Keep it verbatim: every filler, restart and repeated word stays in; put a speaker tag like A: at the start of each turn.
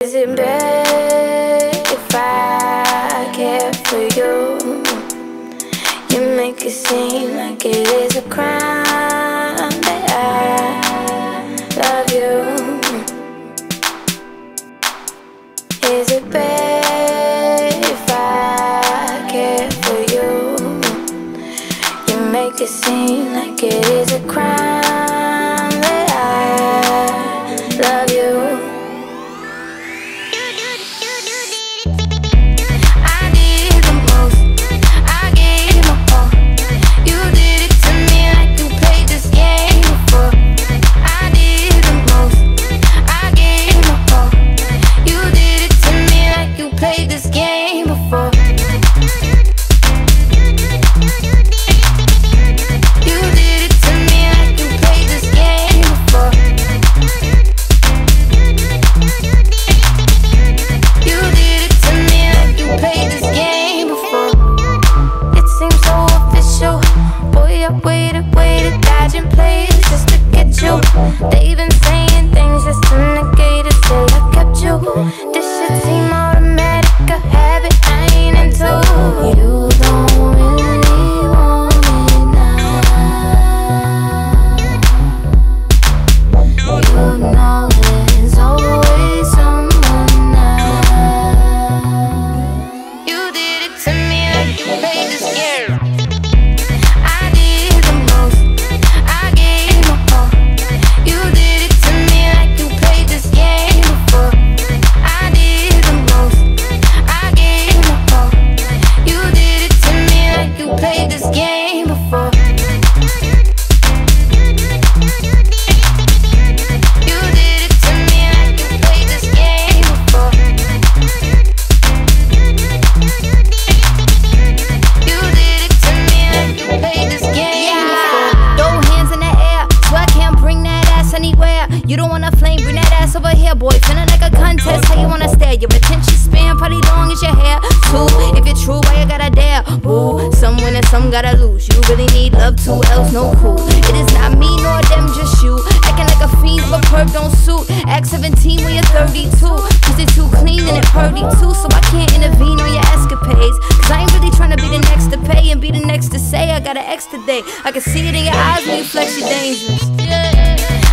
A: Is it bad if I care for you? You make it seem like it is a crime that I love you. Is it bad if I care for you? You make it seem like it is a crime that I love you. Waited, waited, dodging plays just to get you. They been saying things just to negate it, say I kept you. This shit seem automatic, a habit I ain't into. You don't really want it now. You know there's always someone now. You did it to me like you played this game. You don't wanna flame, bring that ass over here, boy. Feeling like a contest, how you wanna stare? Your attention span probably long as your hair. Too, if you're true, why you gotta dare? Boo, some win and some gotta lose. You really need love too, else no cool. It is not me nor them, just you. Acting like a fiend, but perp don't suit. Act seventeen when you're thirty-two. Cause it's too clean and it purdy too. So I can't intervene on your escapades. Cause I ain't really trying to be the next to pay and be the next to say I got an extra day. I can see it in your eyes when you flex your dangerous. Yeah.